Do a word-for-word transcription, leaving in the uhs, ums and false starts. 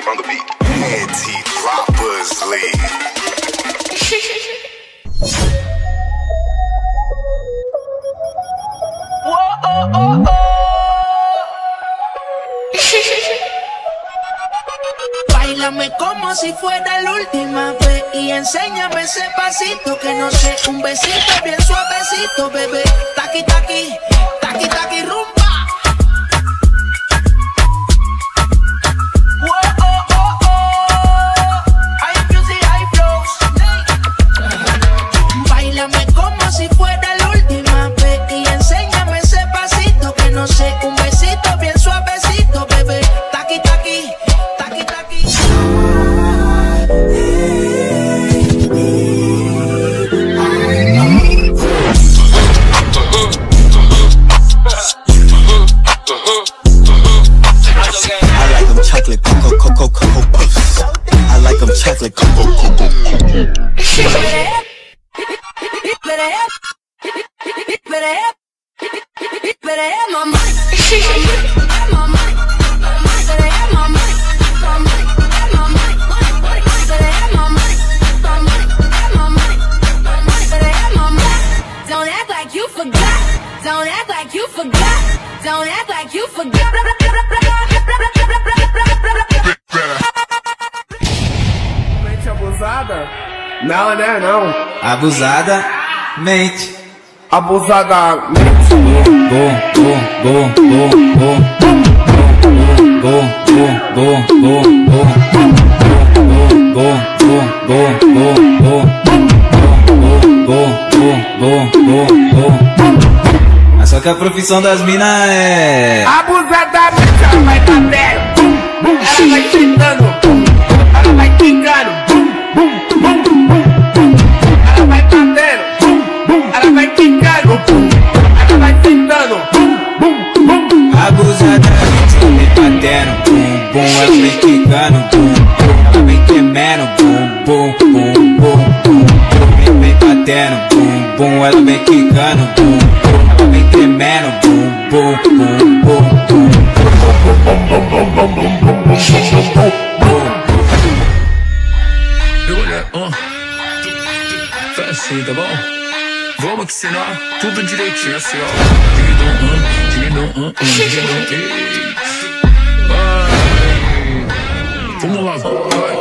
on the beat. Anti-properly. Whoa, oh, oh, oh. Báilame como si fuera la última vez y enséñame ese pasito que no sé, un besito bien suavecito, bebé. Taqui, taqui, taqui, taqui, rumba. Chocolate cocoa cocoa. Don't act like you forgot. Don't act like you forgot. Don't act like you forgot. Abusada? Não, né? Não. Abusada mente. Abusada mente. Bom, bom, bom, bom, bom, bom, bom, bom, bom, bom, bom, bom, bom, bom, bom. Mas só que a profissão das minas é abusada mente. Ela vai batendo, ela vai gritando, ela vai quicando. Ela vai batendo, ela vai quicando, ela vai tentando. Abusadamente vem batendo, bum, bum, ela vem quicando, bum, bum, ela vem tremendo, bum, bum, bum, bum, bum, vem, vem batendo, bum, bum, ela vem quicando, bum, bum, ela vem tremendo, bum, bum, bum, bum, bum. Assim, tá bom? Vamos que senão tudo direitinho assim, ó. Dividam um, dividam um, um, dividam um, ei. Vai. Vamos lá, vai.